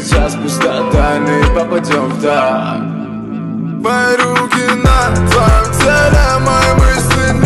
сейчас пустота, мы попадем в так. Мои руки на твоем теле, мои мысли